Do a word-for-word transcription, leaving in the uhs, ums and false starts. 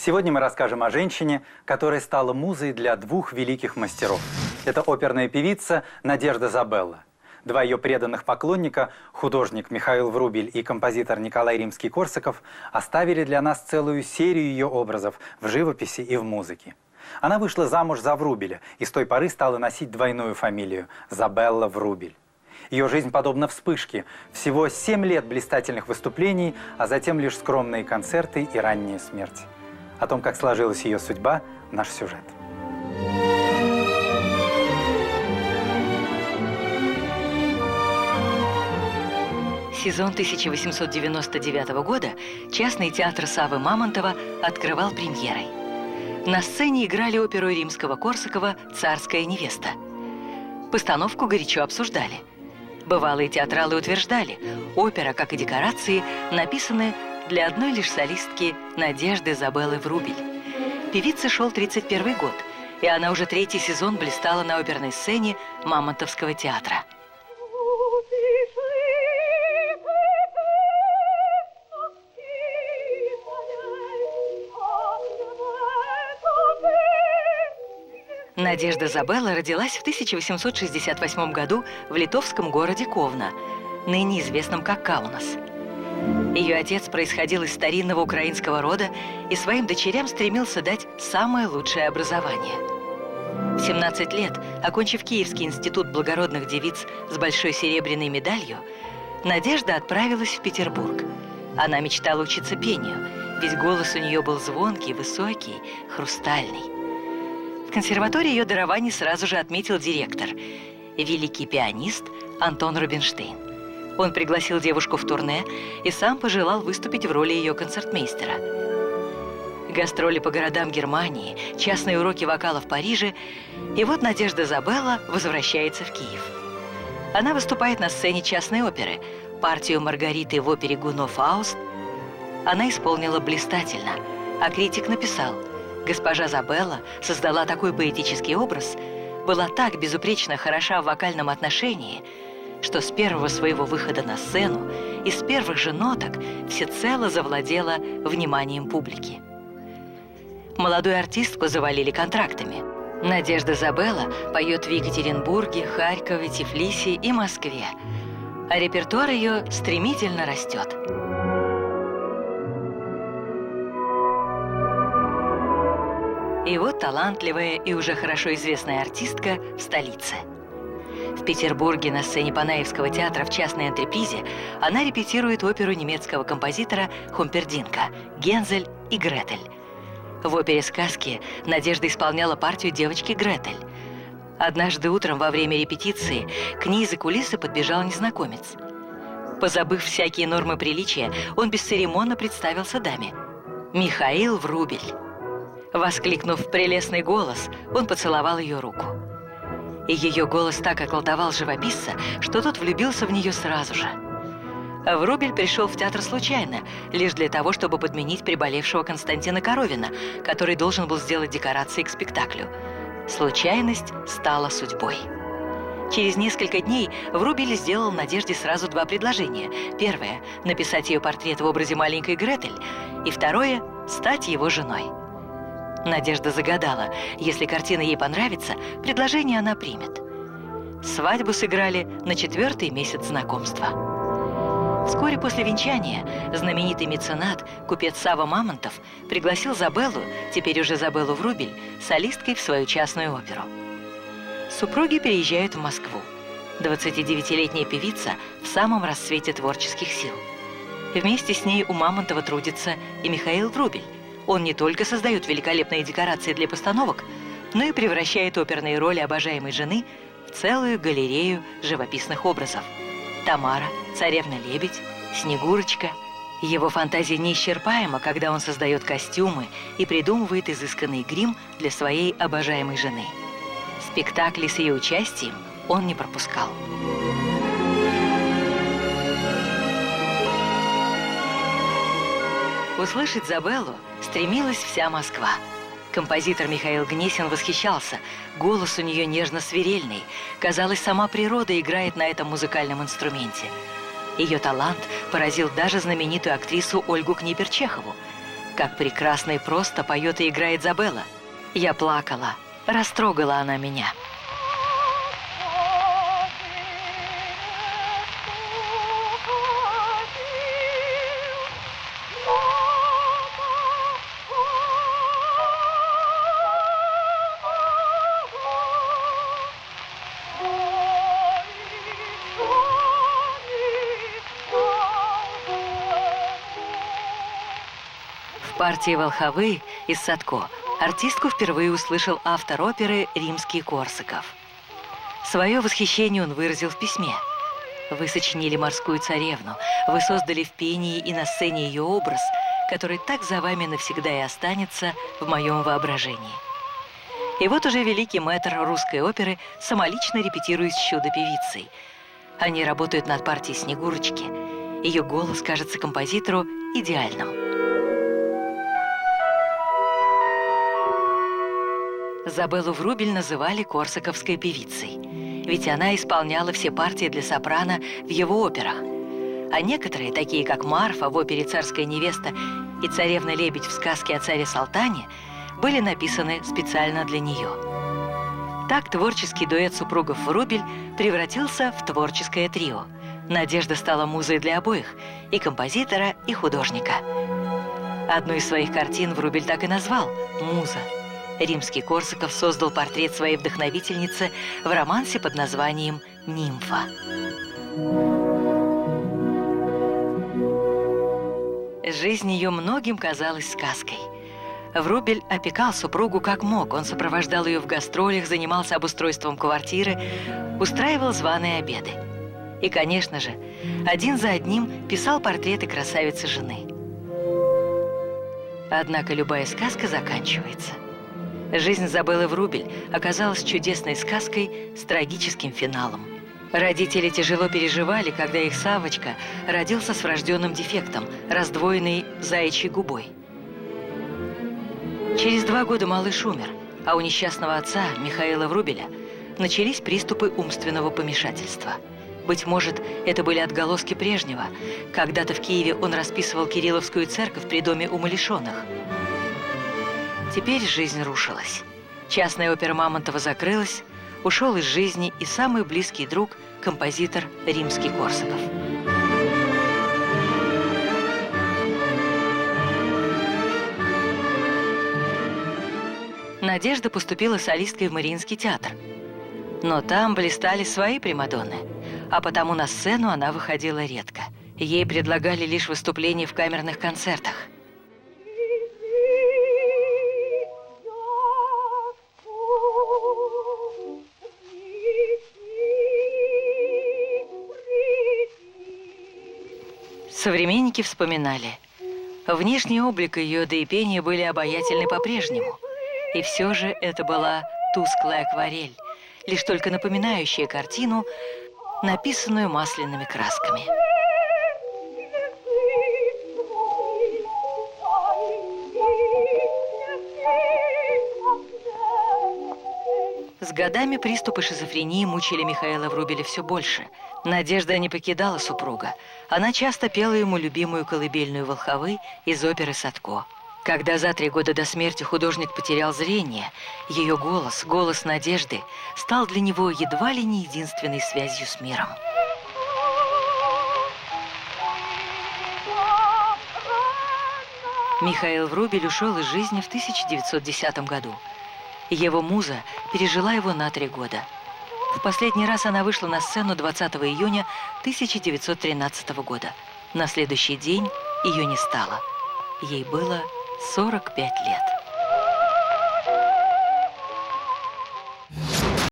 Сегодня мы расскажем о женщине, которая стала музой для двух великих мастеров. Это оперная певица Надежда Забелла. Два ее преданных поклонника, художник Михаил Врубель и композитор Николай Римский-Корсаков, оставили для нас целую серию ее образов в живописи и в музыке. Она вышла замуж за Врубеля и с той поры стала носить двойную фамилию – Забелла Врубель. Ее жизнь подобна вспышке. Всего семь лет блистательных выступлений, а затем лишь скромные концерты и ранняя смерть. О том, как сложилась ее судьба, наш сюжет. Сезон тысяча восемьсот девяносто девятого года частный театр Саввы Мамонтова открывал премьерой. На сцене играли оперу Римского-Корсакова «Царская невеста». Постановку горячо обсуждали. Бывалые театралы утверждали, опера, как и декорации, написаны для одной лишь солистки Надежды Забеллы Врубель. Певице шел тридцать первый год, и она уже третий сезон блистала на оперной сцене Мамонтовского театра. Надежда Забелла родилась в тысяча восемьсот шестьдесят восьмом году в литовском городе Ковна, ныне известном как Каунас. Ее отец происходил из старинного украинского рода и своим дочерям стремился дать самое лучшее образование. В семнадцать лет, окончив Киевский институт благородных девиц с большой серебряной медалью, Надежда отправилась в Петербург. Она мечтала учиться пению, ведь голос у нее был звонкий, высокий, хрустальный. В консерватории ее дарований сразу же отметил директор, великий пианист Антон Рубинштейн. Он пригласил девушку в турне и сам пожелал выступить в роли ее концертмейстера. Гастроли по городам Германии, частные уроки вокала в Париже, и вот Надежда Забелла возвращается в Киев. Она выступает на сцене частной оперы, партию Маргариты в опере Гуно «Фауст». Она исполнила блистательно, а критик написал: госпожа Забелла создала такой поэтический образ, была так безупречно хороша в вокальном отношении, что с первого своего выхода на сцену и с первых же ноток всецело завладела вниманием публики. Молодую артистку завалили контрактами. Надежда Забелла поет в Екатеринбурге, Харькове, Тифлисе и Москве, а репертуар ее стремительно растет. И вот талантливая и уже хорошо известная артистка в столице. В Петербурге на сцене Панаевского театра в частной антрепризе она репетирует оперу немецкого композитора Хумпердинка «Гензель и Гретель». В опере сказки Надежда исполняла партию девочки Гретель. Однажды утром во время репетиции к ней за кулисы подбежал незнакомец. Позабыв всякие нормы приличия, он бесцеремонно представился даме. «Михаил Врубель». Воскликнув в прелестный голос, он поцеловал ее руку. И ее голос так околдовал живописца, что тот влюбился в нее сразу же. Врубель пришел в театр случайно, лишь для того, чтобы подменить приболевшего Константина Коровина, который должен был сделать декорации к спектаклю. Случайность стала судьбой. Через несколько дней Врубель сделал Надежде сразу два предложения. Первое – написать ее портрет в образе маленькой Гретель, и второе – стать его женой. Надежда загадала, если картина ей понравится, предложение она примет. Свадьбу сыграли на четвертый месяц знакомства. Вскоре после венчания знаменитый меценат, купец Савва Мамонтов, пригласил Забеллу, теперь уже Забеллу Врубель, солисткой в свою частную оперу. Супруги переезжают в Москву. двадцатидевятилетняя певица в самом расцвете творческих сил. Вместе с ней у Мамонтова трудится и Михаил Врубель. Он не только создает великолепные декорации для постановок, но и превращает оперные роли обожаемой жены в целую галерею живописных образов. Тамара, Царевна-лебедь, Снегурочка. Его фантазия неисчерпаема, когда он создает костюмы и придумывает изысканный грим для своей обожаемой жены. Спектакли с ее участием он не пропускал. Услышать Забеллу стремилась вся Москва. Композитор Михаил Гнесин восхищался. Голос у нее нежно-свирельный. Казалось, сама природа играет на этом музыкальном инструменте. Ее талант поразил даже знаменитую актрису Ольгу Книпер-Чехову. Как прекрасно и просто поет и играет Забелла. Я плакала, растрогала она меня. В партии «Волховы» из Садко артистку впервые услышал автор оперы римский Корсаков. Свое восхищение он выразил в письме. «Вы сочинили морскую царевну, вы создали в пении и на сцене ее образ, который так за вами навсегда и останется в моем воображении». И вот уже великий мэтр русской оперы самолично репетирует с чудо-певицей. Они работают над партией «Снегурочки». Ее голос кажется композитору идеальным. Забеллу Врубель называли корсаковской певицей, ведь она исполняла все партии для сопрано в его операх. А некоторые, такие как Марфа в опере «Царская невеста» и «Царевна-лебедь» в сказке о царе Салтане, были написаны специально для нее. Так творческий дуэт супругов Врубель превратился в творческое трио. Надежда стала музой для обоих, и композитора, и художника. Одну из своих картин Врубель так и назвал «Муза». Римский Корсаков создал портрет своей вдохновительницы в романсе под названием «Нимфа». Жизнь ее многим казалась сказкой. Врубель опекал супругу как мог. Он сопровождал ее в гастролях, занимался обустройством квартиры, устраивал званые обеды. И, конечно же, один за одним писал портреты красавицы жены. Однако любая сказка заканчивается. Жизнь Забеллы Врубель оказалась чудесной сказкой с трагическим финалом. Родители тяжело переживали, когда их Савочка родился с врожденным дефектом, раздвоенной заячьей губой. Через два года малыш умер, а у несчастного отца, Михаила Врубеля, начались приступы умственного помешательства. Быть может, это были отголоски прежнего. Когда-то в Киеве он расписывал Кирилловскую церковь при доме умалишенных. Теперь жизнь рушилась. Частная опера Мамонтова закрылась, ушел из жизни и самый близкий друг, композитор римский Корсаков. Надежда поступила солисткой в Мариинский театр. Но там блистали свои примадонны, а потому на сцену она выходила редко. Ей предлагали лишь выступления в камерных концертах. Современники вспоминали. Внешний облик ее, да и пение были обаятельны по-прежнему. И все же это была тусклая акварель, лишь только напоминающая картину, написанную масляными красками. С годами приступы шизофрении мучили Михаила Врубеля все больше. Надежда не покидала супруга. Она часто пела ему любимую колыбельную «Волховы» из оперы Садко. Когда за три года до смерти художник потерял зрение, ее голос, голос Надежды, стал для него едва ли не единственной связью с миром. Михаил Врубель ушел из жизни в тысяча девятьсот десятом году. Его муза пережила его на три года. В последний раз она вышла на сцену двадцатого июня тысяча девятьсот тринадцатого года. На следующий день ее не стало. Ей было сорок пять лет.